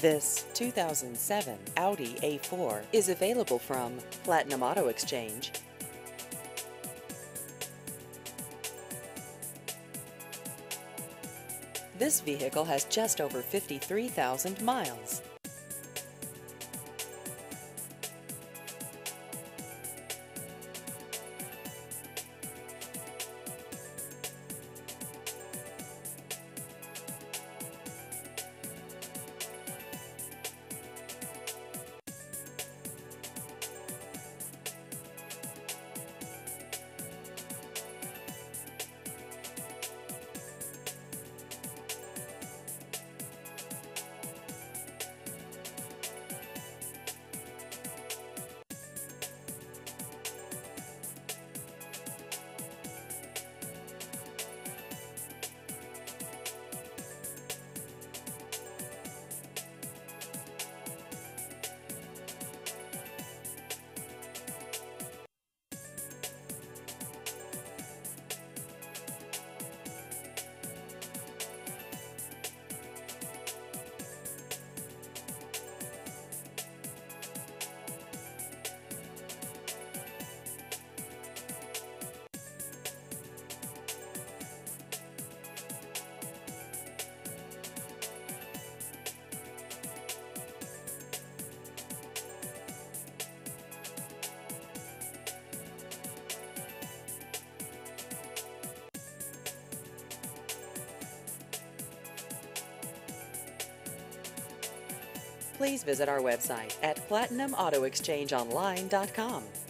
This 2007 Audi A4 is available from Platinum Auto Exchange. This vehicle has just over 53,000 miles. Please visit our website at PlatinumAutoExchangeOnline.com.